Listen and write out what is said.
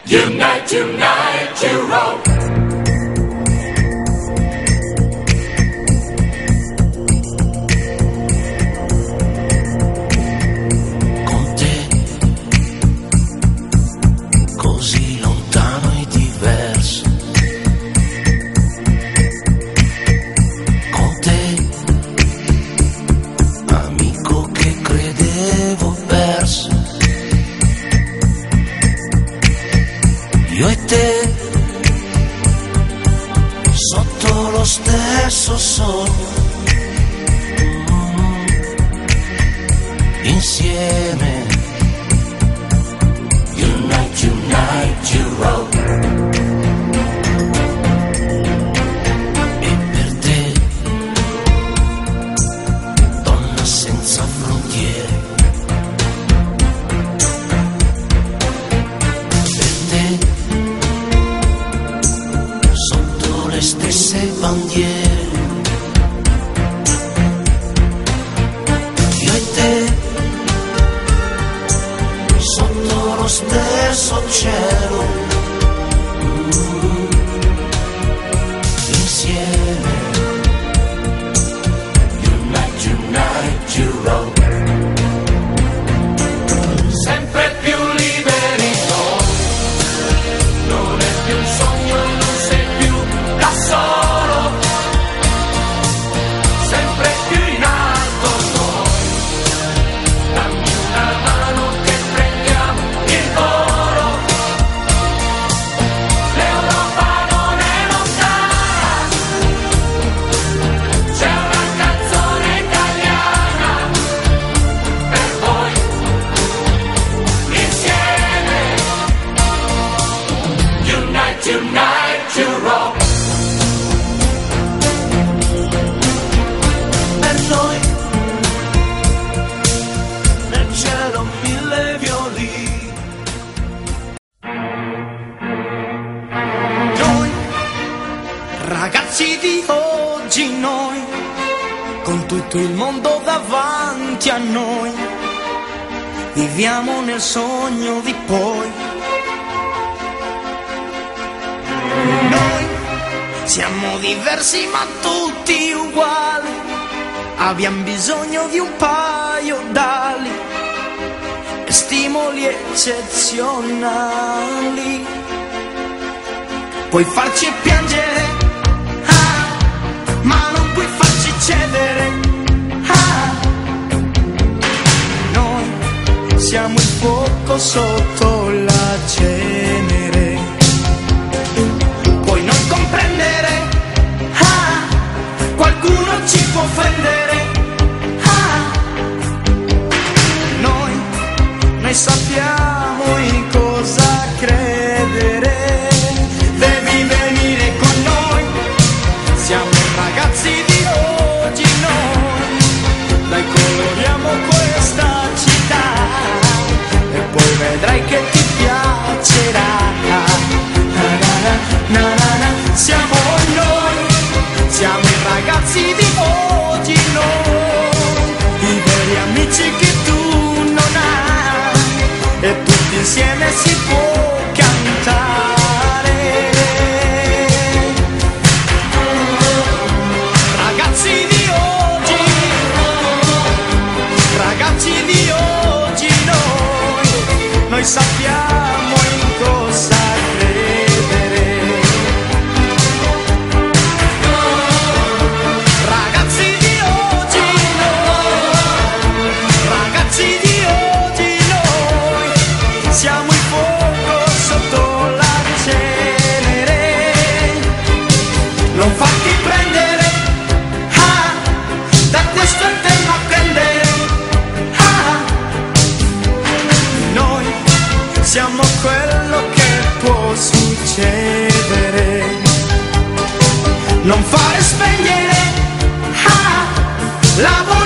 Unite, unite, Europe. Con te, così lontano e diverso. Con te, amico che credevo perso. Io e te, sotto lo stesso sogno, insieme. Unite, unite, Europe. E per te, donna senza frontiere. Le stesse bandiere, io e te, sotto lo stesso cielo, insieme. Unite, unite, Europe. Sempre più liberi noi, non è più un sogno, non sei più da solo, sempre più in alto noi, dammi una mano che prendiamo il volo, l'Europa non è lontana, c'è una canzone italiana per voi, insieme, unite, unite, Europe. E noi, nel cielo mille violini. Noi, ragazzi di oggi, noi, con tutto il mondo davanti a noi, viviamo nel sogno di poi. Noi siamo diversi ma tutti uguali, abbiamo bisogno di un paio d'ali e stimoli eccezionali. Puoi farci piangere, ma non puoi farci cedere. Noi siamo il fuoco sotto la cenere. Puoi non comprendere, qualcuno ci può offendere. Noi sappiamo in cosa credere. Devi venire con noi, siamo ragazzi di oggi noi. Dai, coloriamo questa città e poi vedrai che ti piacerà. Siamo noi, siamo i ragazzi di oggi noi, i veri amici che tu non hai, e tutti insieme si può cantare. Ragazzi di oggi, ragazzi di oggi noi sappiamo in cosa credere. Ragazzi di oggi noi siamo il fuoco sotto la cenere. Non farti prendere, da questo è il tempo a prendere. Noi siamo quello che può succedere. Non fare spegnere la